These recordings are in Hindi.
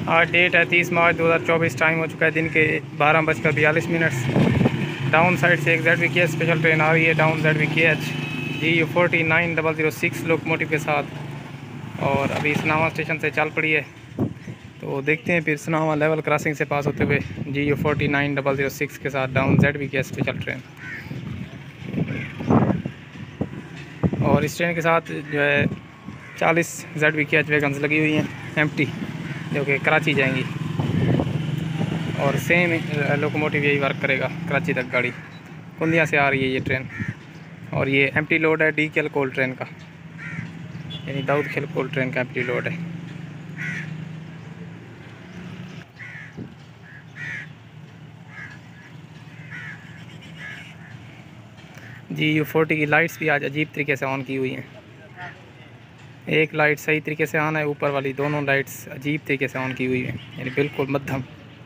आज डेट है 30 मार्च 2024। टाइम हो चुका है दिन के 12:42। डाउन साइड से एक ZVKH स्पेशल ट्रेन आ रही है, डाउन ZVKH GU4906 लोकोमोटिव के साथ, और अभी सनावा स्टेशन से चल पड़ी है। तो देखते हैं फिर सनावा लेवल क्रॉसिंग से पास होते हुए GU4906 के साथ डाउन ZVKH स्पेशल ट्रेन। और इस ट्रेन के साथ जो है 40 ZVKH वैगन्स लगी हुई हैं एम्प्टी, जो कि कराची जाएंगी, और सेम लोकोमोटिव यही वर्क करेगा कराची तक। गाड़ी कुंदिया से आ रही है ये ट्रेन, और ये एम्प्टी लोड है DKL कोल ट्रेन का, यानी दाऊद खेल कोल ट्रेन का एम्प्टी लोड है। GU40 की लाइट्स भी आज अजीब तरीके से ऑन की हुई हैं। एक लाइट सही तरीके से ऑन है, ऊपर वाली दोनों लाइट्स अजीब तरीके से ऑन की हुई हैं, यानी बिल्कुल मध्यम।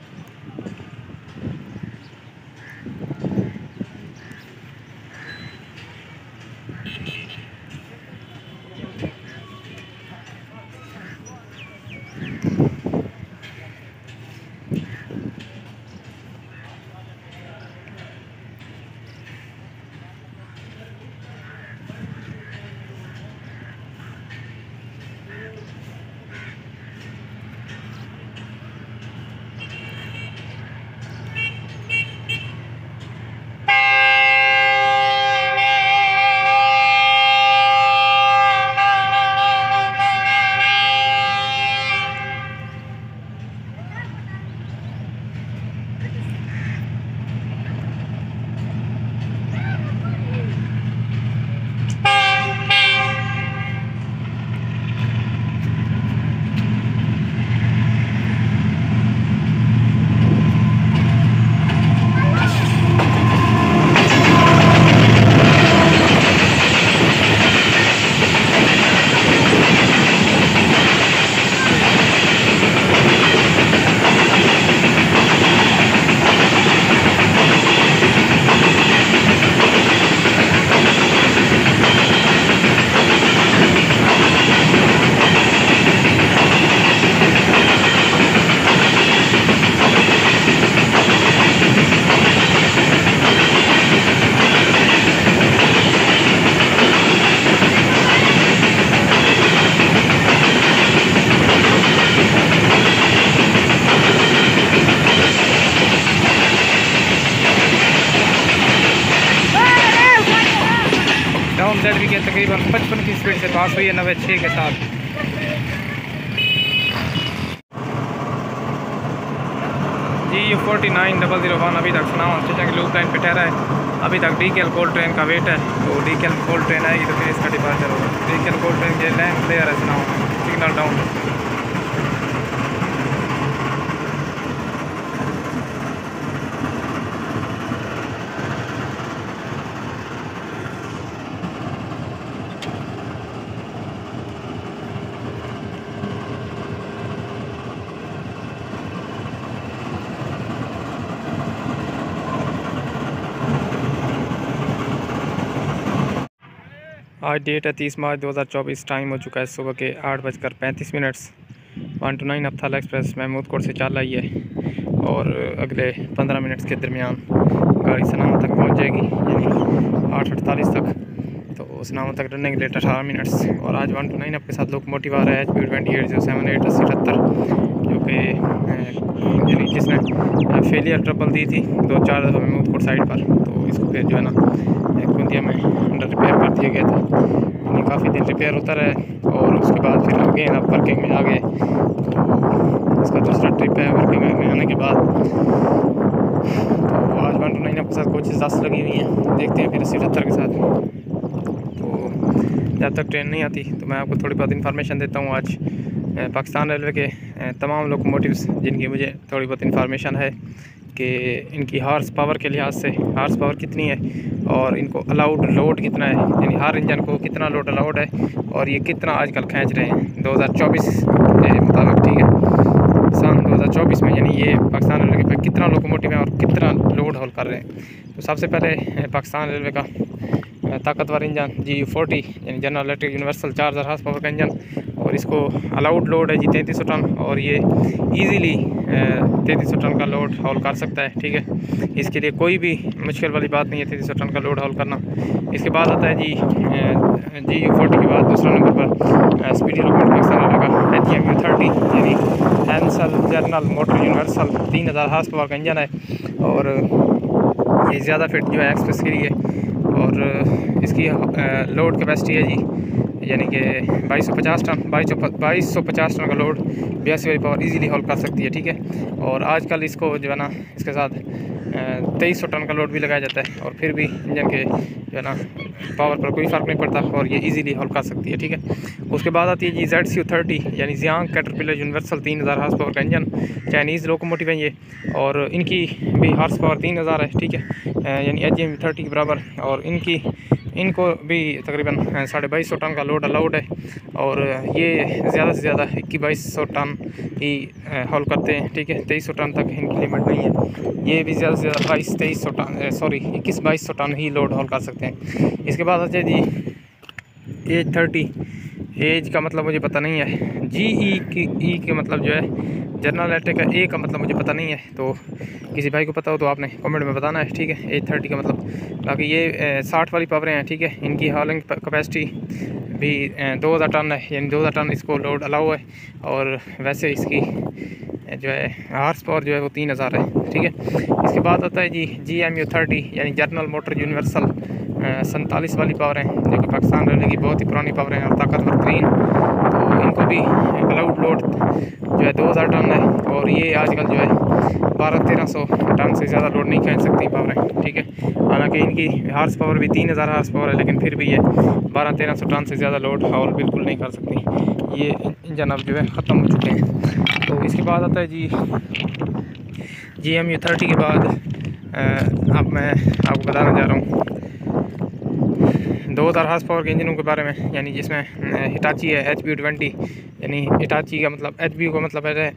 डाउन ZVKH तकरीबन 55 की स्पीड से पास हुई है 96 के साथ। GU49001 अभी तक सनावा स्टेशन की लूप लाइन पे ठहरा है। अभी तक DKL कोल ट्रेन का वेट है, तो DKL कोल ट्रेन आएगी तो फिर इसका डिपार्चर होगा। DKL कोल ट्रेन के लाइन क्लियर है सनावा, सिग्नल डाउन। आज डेट है 30 मार्च 2024। टाइम हो चुका है सुबह के 8:35। 1 to 9 अब्थाल एक्सप्रेस महमूद कोट से चल रही है, और अगले 15 मिनट्स के दरमियान गाड़ी सनामा तक पहुंच जाएगी, यानी 8:48 तक। तो सनामा तक रनिंग लेट 18 मिनट्स। और आज 1 to 9 आपके साथ लोकोमोटिव आ रहा है HP 28078 8078, जो कि यानी जिसने फेलियर ट्रबल दी थी 2-4 दफ़ा महमूद कोट साइड पर, तो इसको फिर जो है ना कुंदिया में अंडर रिपेयर कर दिया गया था, यानी काफ़ी दिन रिपेयर होता रहा, और उसके बाद फिर अगेन अब वर्किंग में आ गए। तो इसका दूसरा ट्रिप है वर्किंग में आने के बाद। तो आज 1 to 9 आपके साथ कोचेज़ 10 लगी हुई हैं, देखते हैं फिर 80-78 के साथ। तो जब तक ट्रेन नहीं आती तो मैं आपको थोड़ी बहुत इन्फॉर्मेशन देता हूँ। आज पाकिस्तान रेलवे के तमाम लोकोमोटिव्स जिनकी मुझे थोड़ी बहुत इन्फॉर्मेशन है कि इनकी हॉर्स पावर के लिहाज से हॉर्स पावर कितनी है, और इनको अलाउड लोड कितना है, यानी हर इंजन को कितना लोड अलाउड है, और ये कितना आजकल खींच रहे हैं 2024 के मुताबिक। ठीक है, सन 2024 में यानी ये पाकिस्तान रेलवे पे कितना लोकोमोटिव है और कितना लोड होल्ड कर रहे हैं। तो सबसे पहले पाकिस्तान रेलवे का ताकतवर इंजन GU40 यानी general electric universal 4000 horse power का इंजन, और इसको अलाउड लोड है जी 3300 टन, और ये इजीली 3300 टन का लोड हॉल कर सकता है। ठीक है, इसके लिए कोई भी मुश्किल वाली बात नहीं है 3300 टन का लोड हॉल करना। इसके बाद आता है जी GU40 के बाद दूसरा नंबर पर स्पीडी लोकोमोटिव पाकिस्तान का HMU30 यानी Henschel general motor universal 3000 horse power का इंजन है, और ये ज़्यादा फिट जो है एक्सप्रेस के लिए, और इसकी लोड कैपेसिटी है जी यानी कि 2250 टन 2250 टन का लोड 82 वाली पावर इजीली हॉल कर सकती है। ठीक है, और आजकल इसको जो है ना इसके साथ 2300 टन का लोड भी लगाया जाता है, और फिर भी इंजन के जो है ना पावर पर कोई फ़र्क नहीं पड़ता, और ये इजीली हॉल कर सकती है। ठीक है, उसके बाद आती है जी ZCU30 यानी Jiang Caterpillar universal 3000 horse power का इंजन, चाइनीज़ लोकोमोटिव है ये, और इनकी भी हार्स पावर 3000 है। ठीक है, यानी HMU30 के बराबर, और इनको भी तकरीबन 2250 टन का लोड अलाउड है, और ये ज़्यादा से ज़्यादा 21-2200 टन ही हॉल करते हैं। ठीक है, 2300 टन तक इनकी लिमिट नहीं है, ये भी ज़्यादा से ज़्यादा 2200-2300 टन 21-2200 टन ही लोड हॉल कर सकते हैं। इसके बाद अच्छा जी H30, एज का मतलब मुझे पता नहीं है, GE के मतलब जो है जनरल इलेक्ट्रिक है, A का मतलब मुझे पता नहीं है, तो किसी भाई को पता हो तो आपने कमेंट में बताना है। ठीक है, H30 का मतलब, बाकी ये 60 वाली पावरें हैं। ठीक है, इनकी हॉलिंग कैपेसिटी भी 2000 टन है, यानी 2000 टन इसको लोड अलाउ है, और वैसे इसकी जो है हार्स पावर जो है वो 3000 है। ठीक है, इसके बाद आता है जी GMU30 यानी जर्नल मोटर यूनिवर्सल 47 वाली पावर हैं, जो कि पाकिस्तान रेलवे की बहुत ही पुरानी पावर हैं और ताकतवर तरीन, तो इनको भी अलाउड लोड जो है 2000 टन है, और ये आजकल जो है 1200-1300 टन से ज़्यादा लोड नहीं खींच सकती पावरें। ठीक है, हालांकि इनकी हार्स पावर भी 3000 हार्स पावर है, लेकिन फिर भी ये 1200-1300 टन से ज़्यादा लोड हॉल बिल्कुल नहीं कर सकती। ये इंजन अब जो है ख़त्म हो चुके हैं। तो इसके बाद आता है जी GMU30 के बाद अब मैं आपको बताना चाह रहा हूँ 2000 हार्स पावर के इंजनों के बारे में, यानी जिसमें हिटाची है HBU20, यानी हिटाची का मतलब HBU का मतलब है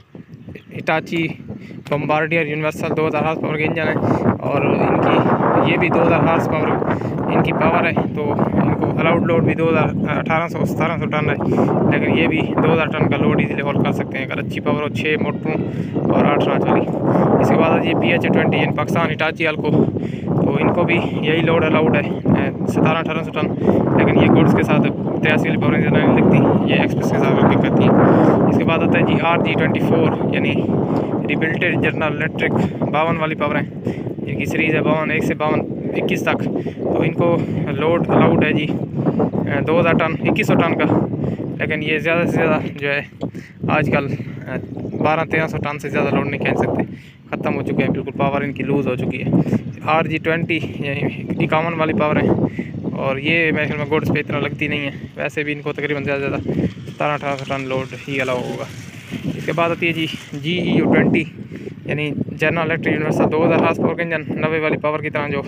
Hitachi Bombardier universal 2000 horse power के इंजन है, और इनकी ये भी 2000 हार्स पावर इनकी पावर है, तो इनको अलाउड लोड भी 1800-1700 टन है, लेकिन ये भी 2000 टन का लोड इजीली हॉल कर सकते हैं अगर अच्छी पावर हो, 6 मोटरों और 8 रांच वाली। इसके बाद ये PH20 यानी पाकिस्तान हिटाची अल्को, तो इनको भी यही लोड अलाउड है 1700-1800 टन, लेकिन ये गुड्स के साथ 83 वाली पावर ज़्यादा नहीं लगती, ये एक्सप्रेस के साथ वर्किंग करती है। इसके बाद आता है जी RG24 यानी रिबिल्टेड जनरल इलेक्ट्रिक 52 वाली पावर हैं, इनकी सीरीज़ है 52 1 से 52 21 तक, तो इनको लोड अलाउड है जी 2000 टन 2100 टन का, लेकिन ये ज़्यादा से ज़्यादा जो है आजकल 1200-1300 टन से ज़्यादा लोड नहीं खींच सकते, ख़त्म हो चुके हैं, बिल्कुल पावर इनकी लूज़ हो चुकी है। RG20 यानी 51 वाली पावर है, और ये मेरे ख्याल में गुड्स पे इतना लगती नहीं है, वैसे भी इनको तकरीबन ज़्यादा से ज़्यादा 1700-1800 टन लोड ही अलाउ होगा। इसके बाद आती है जी GEU20 यानी general electric universal 2000 horse power का इंजन, 90 वाली पावर की तरह जो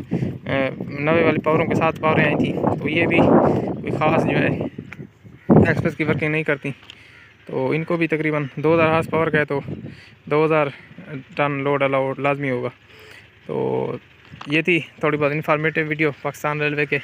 90 वाली पावरों के साथ पावरें आई थी, तो ये भी कोई ख़ास जो है एक्सप्रेस की वर्किंग नहीं करती, तो इनको भी तकरीबन 2000 हार्स पावर का है, तो 2000 टन लोड अलाउड लाजमी होगा। तो ये थी थोड़ी बहुत इन्फॉर्मेटिव वीडियो पाकिस्तान रेलवे के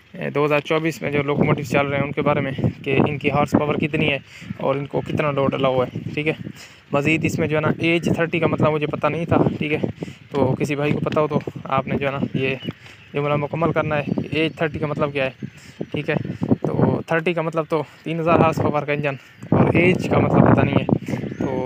2024 में जो लोकोमोटिव चल रहे हैं उनके बारे में, कि इनकी हार्स पावर कितनी है और इनको कितना लोड अलाउ है। ठीक है, मज़ीद इसमें जो है ना H30 का मतलब मुझे पता नहीं था। ठीक है, तो किसी भाई को पता हो तो आपने जो है ना ये जुमला मुकम्मल करना है कि H30 का मतलब क्या है। ठीक है, तो 30 का मतलब तो 3000 हार्स पावर का इंजन, और एज का मतलब पता नहीं है,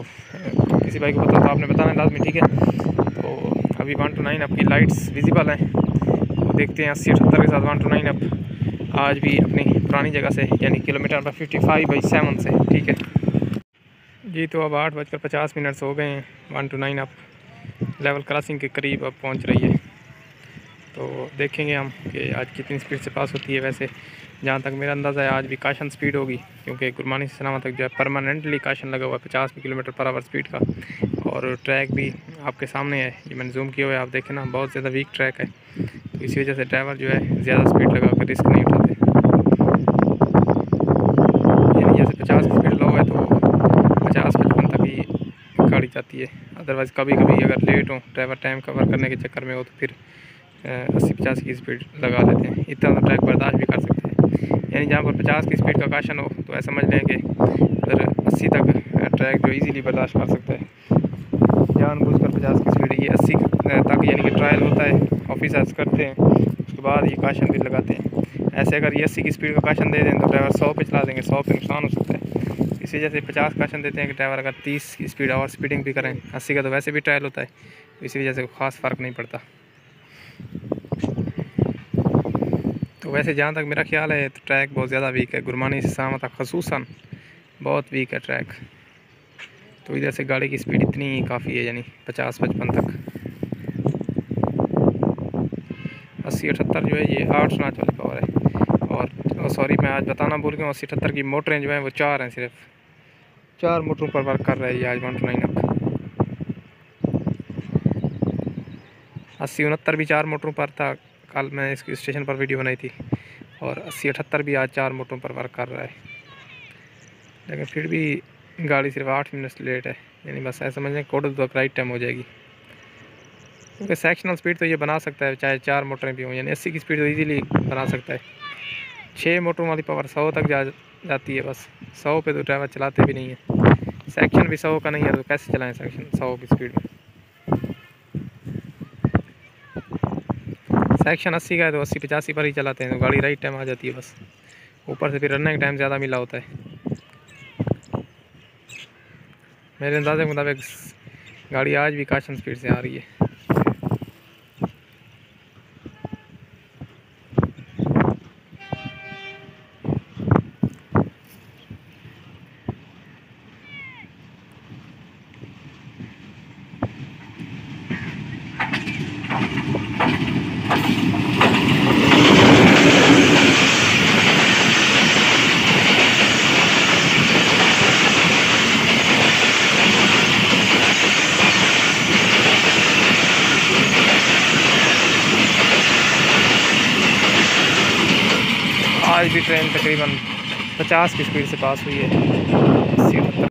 तो किसी भाई को पता हो तो आपने बताना लाजमी। ठीक है, तो अभी 1 to 9 आपकी लाइट्स विजिबल हैं, तो देखते हैं 80-78 के साथ 1 to 9 अब आज भी अपनी पुरानी जगह से, यानी किलोमीटर पर 55/7 से। ठीक है जी, तो अब 8:50 हो गए हैं, 1 to 9 अब लेवल क्रॉसिंग के करीब अब पहुंच रही है, तो देखेंगे हम कि आज कितनी स्पीड से पास होती है। वैसे जहाँ तक मेरा अंदाज़ा है आज भी काशन स्पीड होगी, क्योंकि गुरमानी से सनामा तक जो है परमानेंटली काशन लगा हुआ है 50 किलोमीटर पर आवर स्पीड का, और ट्रैक भी आपके सामने है, ये मैंने जूम किया हुआ है, आप देखें ना, बहुत ज़्यादा वीक ट्रैक है, तो इसी वजह से ड्राइवर जो है ज़्यादा स्पीड लगा कर रिस्क नहीं उठाते, यानी जैसे 50 की स्पीड लो है तो 50-55 तक ही गाड़ी जाती है। अदरवाइज़ कभी कभी अगर लेट हो, ड्राइवर टाइम कवर करने के चक्कर में हो, तो फिर 80-50 की स्पीड लगा देते हैं, इतना तो ट्रैक बर्दाश्त भी कर सकते हैं। यानी जहाँ पर 50 की स्पीड का काशन हो तो ऐसा समझ लें कि अगर 80 तक ट्रैक जो इजीली बर्दाश्त कर सकता है। जानबूझकर 50 की स्पीड, ये 80 तक यानी कि ट्रायल होता है, ऑफिसर्स करते हैं, उसके बाद ये काशन भी लगाते हैं। ऐसे अगर ये 80 की स्पीड का काशन दे दें तो ड्राइवर 100 पे चला देंगे, 100 पे नुकसान हो सकता है। इसी वजह से 50 काशन देते हैं कि ड्राइवर अगर 30 की स्पीड और स्पीडिंग भी करें, 80 का तो वैसे भी ट्रायल होता है, इसी वजह से ख़ास फ़र्क नहीं पड़ता। तो वैसे जहाँ तक मेरा ख्याल है तो ट्रैक बहुत ज़्यादा वीक है, गुरमानी से सामा तक खसूसन बहुत वीक है ट्रैक। तो इधर से गाड़ी की स्पीड इतनी काफ़ी है, यानी 50-55 तक। 80-78 जो है ये 8 नॉच वाली पावर है। और सॉरी, मैं आज बताना भूल गया, 80-78 की मोटरें जो हैं वो 4 हैं, सिर्फ 4 मोटरों पर वर्क कर रहा है ये आज 129 अप। 80-69 भी 4 मोटरों पर था, कल मैंने इसकी स्टेशन पर वीडियो बनाई थी। और 80-78 भी आज 4 मोटरों पर वर्क कर रहा है, लेकिन फिर भी गाड़ी सिर्फ 8 मिनट लेट है, यानी बस ऐसा समझें कोडल तक राइट टाइम हो जाएगी। क्योंकि सेक्शनल स्पीड तो ये बना सकता है चाहे 4 मोटरें भी हों, यानी 80 की स्पीड तो इजीली बना सकता है। 6 मोटरों वाली पावर 100 तक जाती है, बस 100 पे तो ड्राइवर चलाते भी नहीं है। सेक्शन भी 100 का नहीं है तो कैसे चलाएं सेक्शन 100 की स्पीड में। सेक्शन 80 का है तो 80-85 पर ही चलाते हैं तो गाड़ी राइट टाइम आ जाती है बस। ऊपर से फिर रनिंग टाइम ज़्यादा मिला होता है। मेरे अंदाजे के मुताबिक गाड़ी आज भी काशन स्पीड से आ रही है। आज भी ट्रेन तकरीबन 50 की स्पीड से पास हुई है। 80-78